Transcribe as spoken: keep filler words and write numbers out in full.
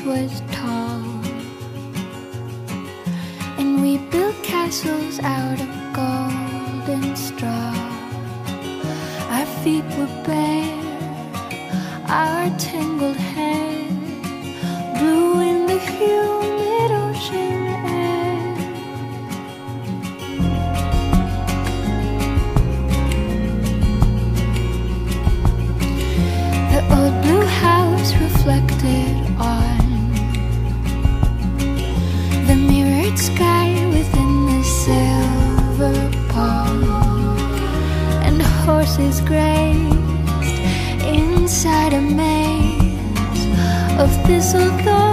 was tall, and we built castles out of gold and straw. Our feet were bare, our tangled hair blew in the humid ocean air. The old blue house reflected on the mirrored sky within the silver pond, and horses grazed inside a maze of thistle thorn.